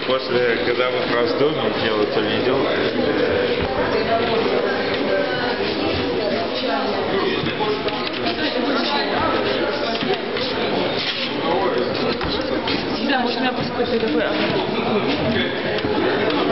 после, когда мы в раздумье делать или не делать. Да, может, у меня просто какой-то такой...